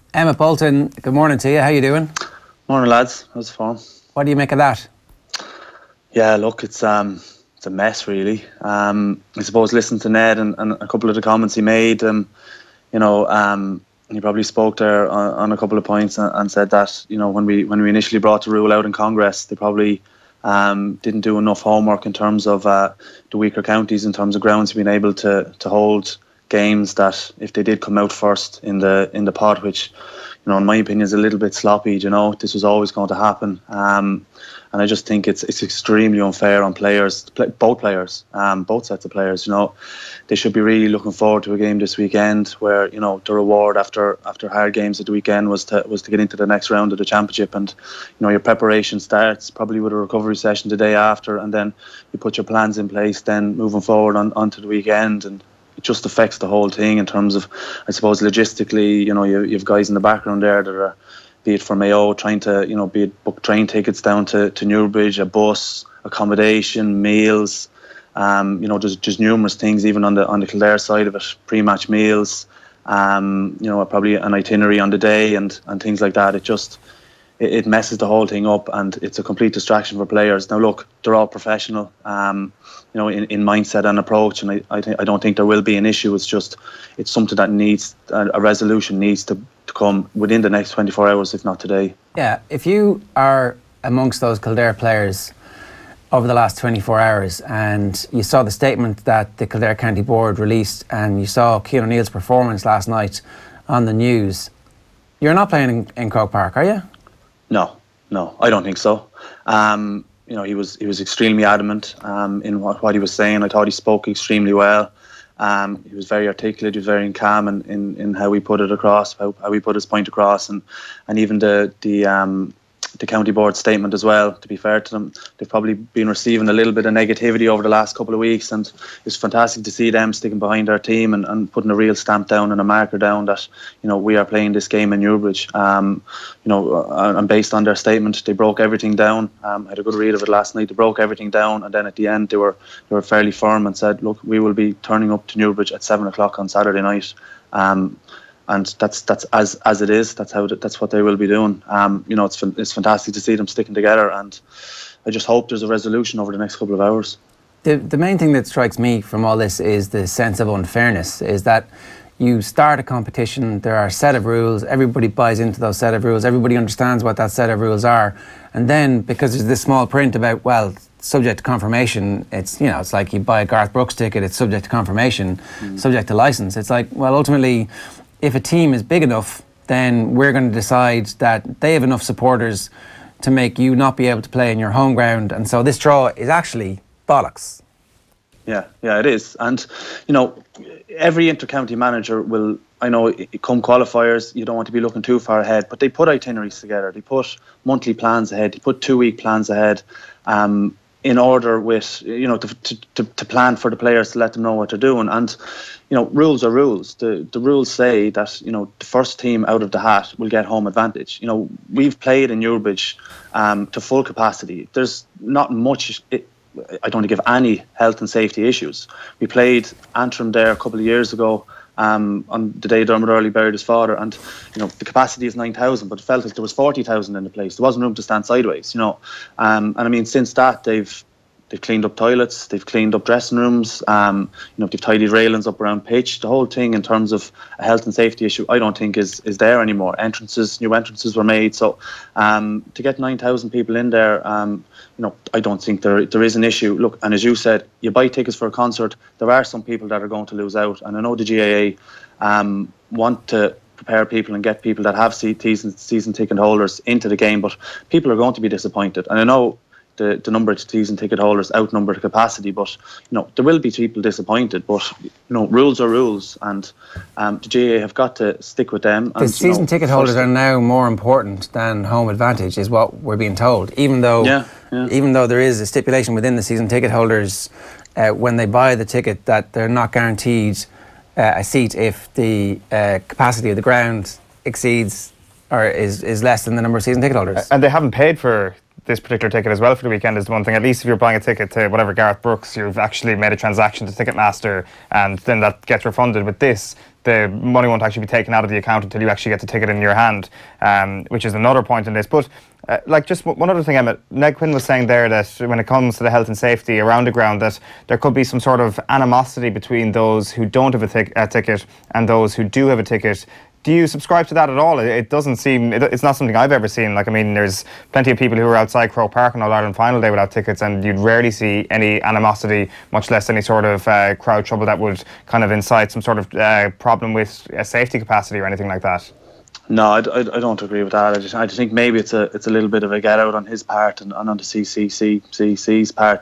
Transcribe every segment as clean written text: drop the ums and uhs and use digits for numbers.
Emmet Bolton, good morning to you. How you doing? Morning, lads. How's the form? What do you make of that? Yeah, look, it's a mess, really. I suppose listening to Ned and a couple of the comments he made, he probably spoke there on a couple of points and said that, when we initially brought the rule out in Congress, they probably didn't do enough homework in terms of the weaker counties, in terms of grounds being able to hold games that if they did come out first in the pot, which, in my opinion, is a little bit sloppy. This was always going to happen, and I just think it's extremely unfair on players, both sets of players. They should be really looking forward to a game this weekend where the reward after hard games at the weekend was to get into the next round of the championship, and your preparation starts probably with a recovery session the day after, and then you put your plans in place then moving forward onto the weekend. And it just affects the whole thing in terms of, I suppose, logistically. You've guys in the background there that are, be it for Mayo, trying to, be it book train tickets down to Newbridge, a bus, accommodation, meals. There's numerous things even on the Kildare side of it, pre-match meals. Probably an itinerary on the day and things like that. It messes the whole thing up, and it's a complete distraction for players. Now, look, they're all professional, in mindset and approach, and I don't think there will be an issue. It's something that needs a resolution needs to come within the next 24 hours, if not today. Yeah, if you are amongst those Kildare players over the last 24 hours and you saw the statement that the Kildare County Board released and you saw Cian O'Neill's performance last night on the news, you're not playing in Croke Park, are you? No, I don't think so. He was extremely adamant in what he was saying. I thought he spoke extremely well. He was very articulate. He was very calm in how he put it across, how he put his point across, and even the county board statement as well. To be fair to them, they've probably been receiving a little bit of negativity over the last couple of weeks, and it's fantastic to see them sticking behind our team and putting a real stamp down and a marker down that we are playing this game in Newbridge. And based on their statement, they broke everything down. I had a good read of it last night. They broke everything down, and then at the end they were fairly firm and said, "Look, we will be turning up to Newbridge at 7 o'clock on Saturday night." And that's as it is. That's what they will be doing. It's fantastic to see them sticking together, and I just hope there's a resolution over the next couple of hours. The main thing that strikes me from all this is the sense of unfairness. Is that you start a competition, there are a set of rules, everybody buys into those set of rules, everybody understands what that set of rules are, and then because there's this small print about, well, subject to confirmation, it's like you buy a Garth Brooks ticket, it's subject to confirmation, subject to license. It's like, well, ultimately, if a team is big enough, then we're going to decide that they have enough supporters to make you not be able to play in your home ground. And so this draw is actually bollocks. Yeah, it is. And, every inter-county manager will, I know, come qualifiers, you don't want to be looking too far ahead, but they put itineraries together. They put monthly plans ahead. They put 2-week plans ahead. In order with, to plan for the players, to let them know what they're doing. And, rules are rules. The rules say that, the first team out of the hat will get home advantage. We've played in Newbridge to full capacity. There's not much, I don't think of any health and safety issues. We played Antrim there a couple of years ago on the day Dermot Early buried his father, and the capacity is 9,000, but it felt like there was 40,000 in the place. There wasn't room to stand sideways, and I mean, since that they've cleaned up toilets, they've cleaned up dressing rooms, they've tidied railings up around pitch. The whole thing in terms of a health and safety issue, I don't think is there anymore. New entrances were made, so to get 9,000 people in there, I don't think there is an issue. Look, and as you said, you buy tickets for a concert, there are some people that are going to lose out, and I know the GAA want to prepare people and get people that have season ticket holders into the game, but people are going to be disappointed. And I know the number of season ticket holders outnumber the capacity, but there will be people disappointed. But rules are rules, and the GAA have got to stick with them. The season ticket holders are now more important than home advantage, is what we're being told. Even though there is a stipulation within the season ticket holders when they buy the ticket that they're not guaranteed a seat if the capacity of the ground exceeds or is less than the number of season ticket holders. And they haven't paid for this particular ticket as well for the weekend is the one thing. At least if you're buying a ticket to whatever Garth Brooks, you've actually made a transaction to Ticketmaster and then that gets refunded. With this, the money won't actually be taken out of the account until you actually get the ticket in your hand, which is another point in this. But just one other thing, Emma, Ned Quinn was saying there that when it comes to the health and safety around the ground, that there could be some sort of animosity between those who don't have a ticket and those who do have a ticket. Do you subscribe to that at all? It doesn't seem, it's not something I've ever seen. Like, I mean, there's plenty of people who are outside Croke Park on All-Ireland final day without tickets, and you'd rarely see any animosity, much less any sort of crowd trouble that would kind of incite some sort of problem with safety capacity or anything like that. No, I don't agree with that. I just think maybe it's a little bit of a get out on his part and on the CCC's part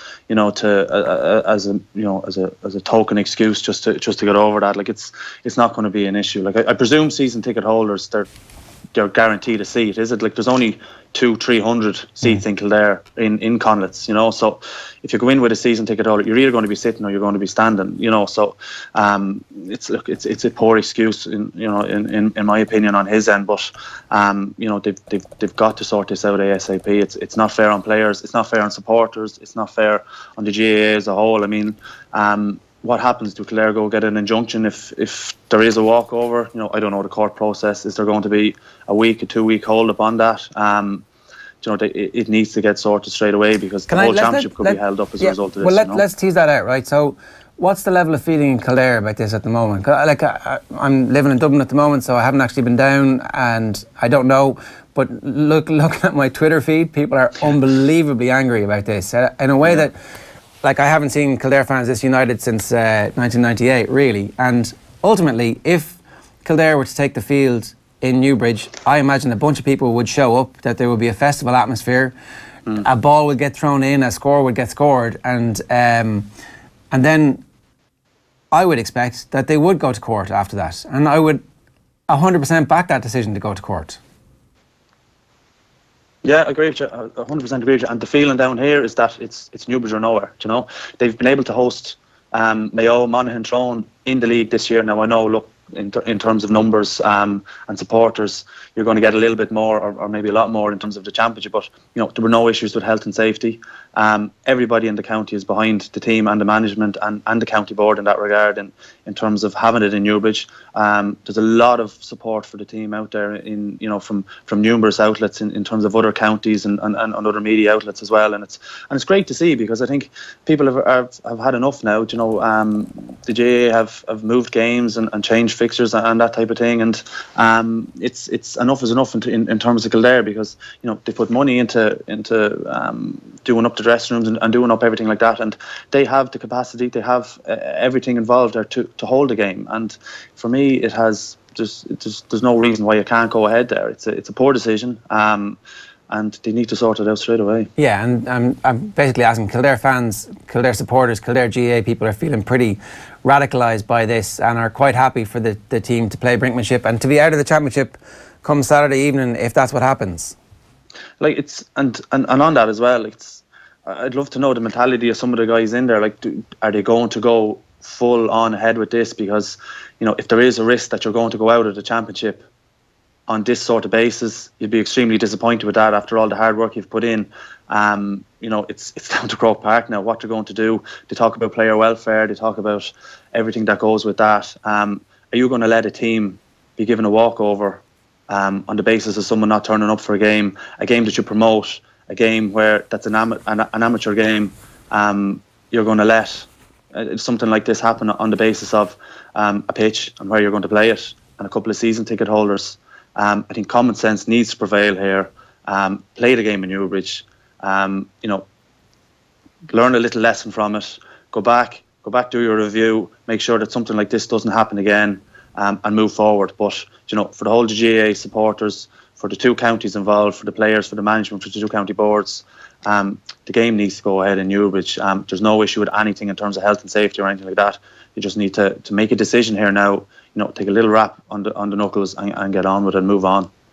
as a token excuse just to get over that. Like, it's not going to be an issue. Like, I presume season ticket holders, they're guaranteed a seat, is it? Like, there's only 200-300 seats in Kildare in Conlitz, so if you go in with a season ticket holder, you're either going to be sitting or you're going to be standing, so it's a poor excuse in my opinion on his end, but they've got to sort this out ASAP. It's not fair on players, it's not fair on supporters, it's not fair on the GAA as a whole. I mean, what happens? Do Kildare go get an injunction if there is a walkover? I don't know the court process. Is there going to be a 2-week hold up on that? It needs to get sorted straight away, because the whole championship could be held up as a result of this. Well, let's tease that out, right? So, what's the level of feeling in Kildare about this at the moment? Like, I'm living in Dublin at the moment, so I haven't actually been down, and I don't know. But looking at my Twitter feed, people are unbelievably angry about this in a way that, like, I haven't seen Kildare fans this united since 1998, really. And ultimately, if Kildare were to take the field in Newbridge, I imagine a bunch of people would show up, that there would be a festival atmosphere, a ball would get thrown in, a score would get scored, and then I would expect that they would go to court after that. And I would 100% back that decision to go to court. Yeah, I agree with you. 100% agree with you. And the feeling down here is that it's Newbridge or nowhere. They've been able to host Mayo, Monaghan, Tyrone in the league this year. Now, I know, look, in terms of numbers and supporters, you're going to get a little bit more, or maybe a lot more in terms of the championship. But there were no issues with health and safety. Everybody in the county is behind the team and the management and the county board in that regard. And in terms of having it in Newbridge, there's a lot of support for the team out there from numerous outlets in terms of other counties and other media outlets as well. And it's great to see, because I think people have had enough now. The GAA have moved games and changed fixtures and that type of thing, and it's enough is enough in terms of Kildare, because they put money into doing up the dressing rooms and doing up everything like that, and they have the capacity, they have everything involved there to hold the game. And for me, there's no reason why you can't go ahead there. It's a poor decision, and they need to sort it out straight away. Yeah, and I'm basically asking Kildare fans, Kildare supporters, Kildare GAA people are feeling pretty radicalised by this and are quite happy for the team to play brinkmanship and to be out of the championship come Saturday evening if that's what happens. Like, and on that as well, I'd love to know the mentality of some of the guys in there. Like, are they going to go full on ahead with this? Because if there is a risk that you're going to go out of the championship on this sort of basis, you'd be extremely disappointed with that after all the hard work you've put in. It's down to Croke Park now what they're going to do. They talk about player welfare, they talk about everything that goes with that. Are you going to let a team be given a walkover on the basis of someone not turning up for a game that you promote, a game where that's an amateur game? You're going to let something like this happen on the basis of a pitch and where you're going to play it and a couple of season ticket holders? I think common sense needs to prevail here. Play the game in Newbridge. Learn a little lesson from it. Go back, do your review. Make sure that something like this doesn't happen again, and move forward. But for the whole GAA supporters, for the two counties involved, for the players, for the management, for the two county boards, the game needs to go ahead in Newbridge. There's no issue with anything in terms of health and safety or anything like that. You just need to make a decision here now. Take a little rap on the knuckles and get on with it and move on.